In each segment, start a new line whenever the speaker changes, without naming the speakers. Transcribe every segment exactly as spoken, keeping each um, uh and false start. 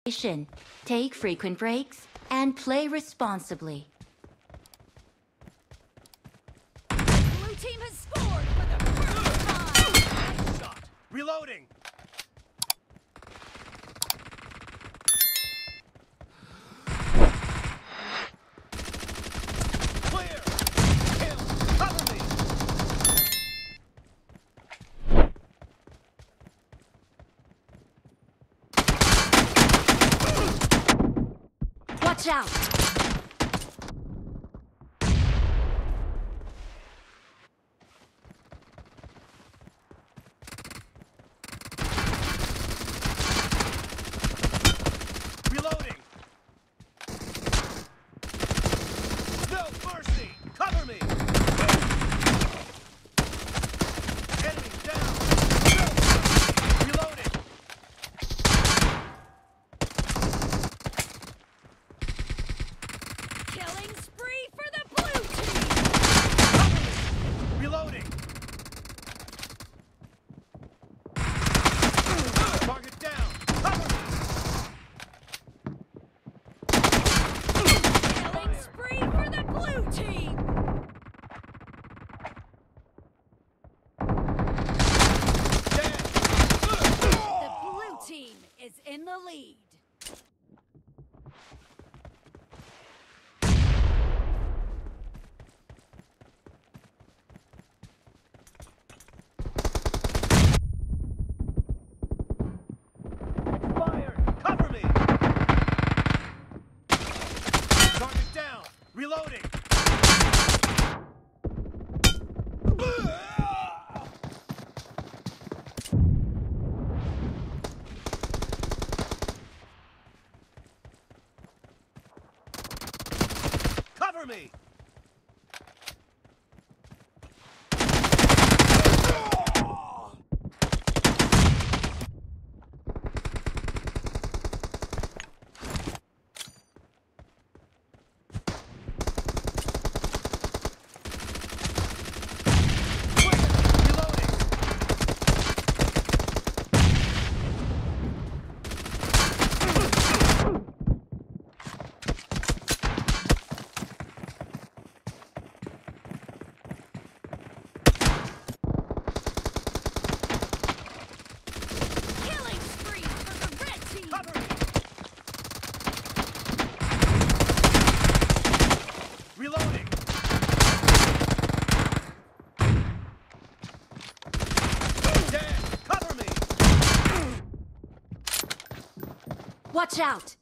Take frequent breaks and play responsibly.
Blue team has scored for the first time.
Shot. Reloading. Clear. Kill. Cover me.
Watch out!
Reloading. No mercy. Cover me. Enemy down. No mercy. Reloading.
Killing spree for the blue team.
Cover me. Reloading. Target down. Cover me.
Killing spree for the blue team.
Dead.
The blue team is in the lead.
Fire. Cover me. Target down. Reloading. Cover me. Reloading.
Killing spree for the red team.
Cover me. Reloading. Dead. Cover me.
Watch out!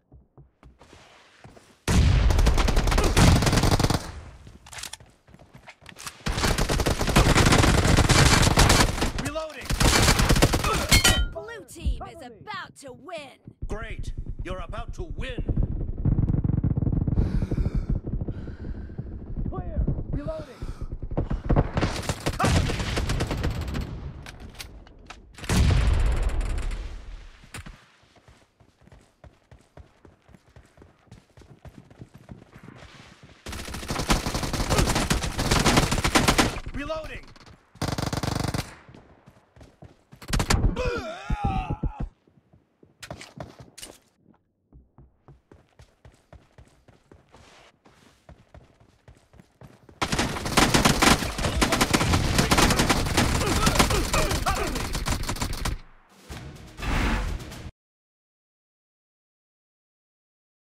Reloading.
Blue team is about to win.
Great. You're about to win. Clear. Reloading.